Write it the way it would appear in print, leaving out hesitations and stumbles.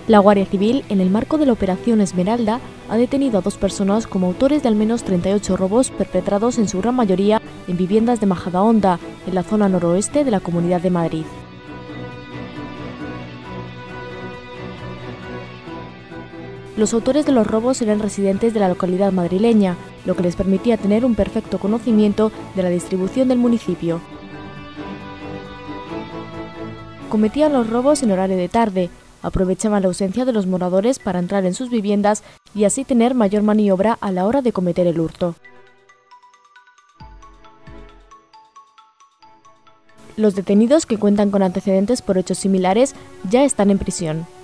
La Guardia Civil, en el marco de la Operación Esmeralda, ha detenido a 2 personas como autores de al menos 38 robos perpetrados en su gran mayoría en viviendas de Majadahonda, en la zona noroeste de la Comunidad de Madrid. Los autores de los robos eran residentes de la localidad madrileña, lo que les permitía tener un perfecto conocimiento de la distribución del municipio. Cometían los robos en horario de tarde, aprovechaban la ausencia de los moradores para entrar en sus viviendas y así tener mayor maniobra a la hora de cometer el hurto. Los detenidos, que cuentan con antecedentes por hechos similares, ya están en prisión.